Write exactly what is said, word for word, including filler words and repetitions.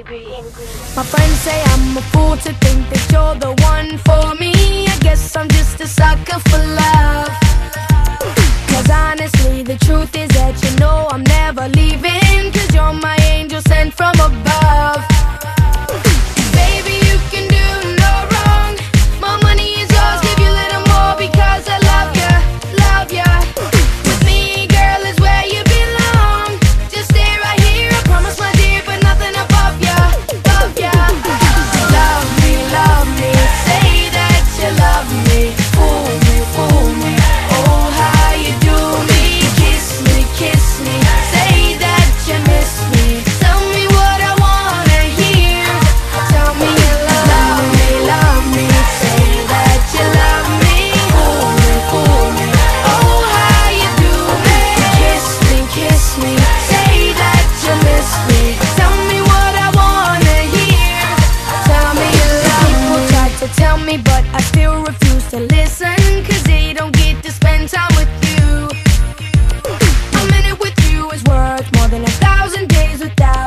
My friends say I'm a fool to think that you're the one for me. I guess I'm just a sucker for love. Cause honestly, the truth is that you know I'm never leaving. Cause you're my angel sent from above. Baby, you can do no wrong. My money is yours, give you a little more because I love ya, love ya. With me, girl, is where you belong. Just stay right here, I promise, my dear, but nothing above ya, above ya. Love me, love me, say that you love me. Fool me, fool me, oh how you do me. Kiss me, kiss me, say that you miss me. Tell me what I wanna hear. Tell me you love me, love me, say that you love me. Fool me, fool me, oh how you do me. Kiss me, kiss me, say that you miss me. Tell me what I wanna hear. Tell me you love me. People try to tell me, but I still refuse to listen. Cause they don't get to spend time with you. A minute with you is worth more than a thousand days without